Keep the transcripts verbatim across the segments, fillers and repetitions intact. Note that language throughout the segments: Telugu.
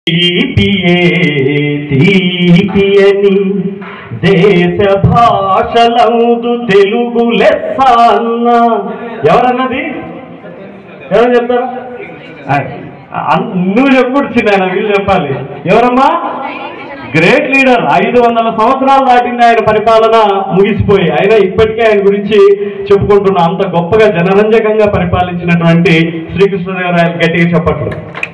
తీపియే తీపియని దేశ భాషలందు తెలుగు లెస్స అన్న ఎవరన్నది? ఎవరు చెప్తారా? నువ్వు చెప్పుడు చిన్న వీళ్ళు చెప్పాలి. ఎవరమ్మా? Great leader. ఐదు వందల సంవత్సరాలు దాటింది ఆయన పరిపాలన ముగిసిపోయి. అయినా ఇప్పటికే ఆయన గురించి చెప్పుకుంటున్నా. అంత గొప్పగా జనరంజకంగా పరిపాలించినటువంటి శ్రీకృష్ణదేవరాయలు గట్టిగా చెప్పట్లు.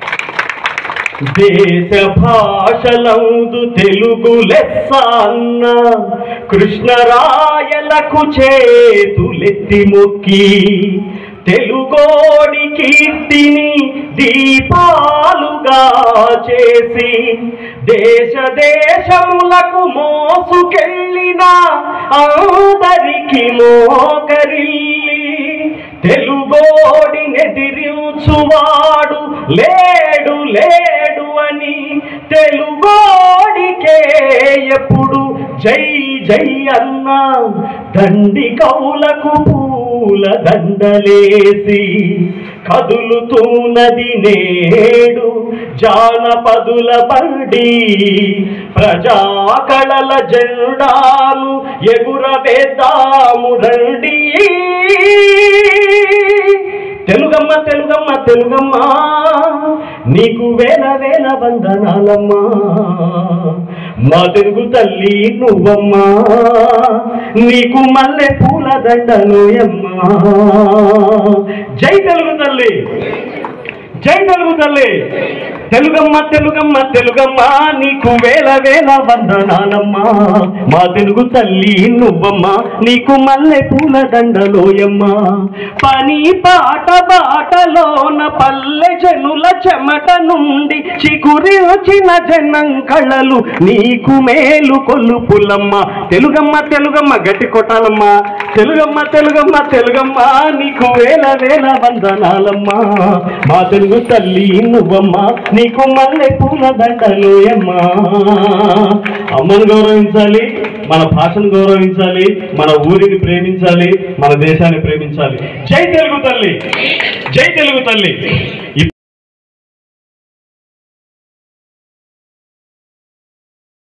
దేశ భాషలందు తెలుగు లెస్స అన్న కృష్ణరాయలకు చేతులెత్తి మొక్కి తెలుగోడి కీర్తిని దీపాలుగా చేసి దేశ దేశములకు మోసుకెళ్ళిన అందరికి మోకరిల్లి తెలుగోడి నెదిరించువాడు లేడు లేడు అని తెలుగోడికే ఎప్పుడు జై జై అన్నా దండి కవులకు పూల దండలేసి కదులుతున్నది నేడు జానపదుల బండి ప్రజాకళల జెండాలు ఎగురవేద్దాము రండి. తెలుగమ్మ తెలుగమ్మ తెలుగమ్మ నీకు వేల వేల వందనాలమ్మా, మా తెలుగు తల్లి నువ్వమ్మా, నీకు మల్లె పూల దండలోయమ్మా. జై తెలుగు తల్లి, జై తెలుగు తల్లి. తెలుగమ్మ తెలుగమ్మ తెలుగమ్మ నీకు వేల వేల వందనాలమ్మా, మా తెలుగు తల్లి నువ్వమ్మా, నీకు మల్లె పూల దండలోయమ్మా. పని పాట బాటలోన పల్లె జనుల చెమట నుండి చిగురించిన జనం కళలు నీకు మేలు కొలుపులమ్మ. తెలుగమ్మ తెలుగమ్మ గట్టి కొట్టాలమ్మా. తెలుగమ్మ తెలుగమ్మ తెలుగమ్మ నీకు వేల వేల వందనాలమ్మా, మా తెలుగు తల్లి నువ్వమ్మా, నీకు మల్లె పూల దండలోయమ్మా. అమ్మను గౌరవించాలి, మన భాషను గౌరవించాలి, మన ఊరిని ప్రేమించాలి, మన దేశాన్ని ప్రేమించాలి. జై తెలుగు తల్లి, జై తెలుగు తల్లి.